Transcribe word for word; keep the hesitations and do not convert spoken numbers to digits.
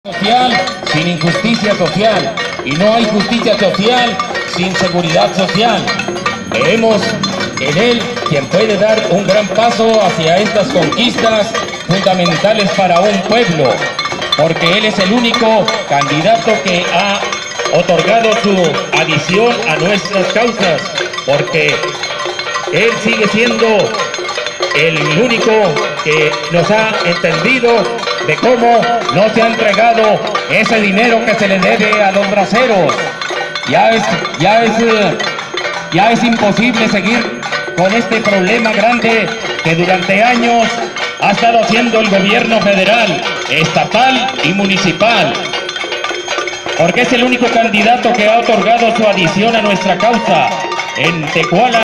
Social sin injusticia social, y no hay justicia social sin seguridad social. Vemos en él quien puede dar un gran paso hacia estas conquistas fundamentales para un pueblo, porque él es el único candidato que ha otorgado su adición a nuestras causas, porque él sigue siendo el único que nos ha entendido de cómo no se ha entregado ese dinero que se le debe a los braceros. Ya es, ya es, ya es imposible seguir con este problema grande que durante años ha estado haciendo el gobierno federal, estatal y municipal, porque es el único candidato que ha otorgado su adición a nuestra causa en Tecuala.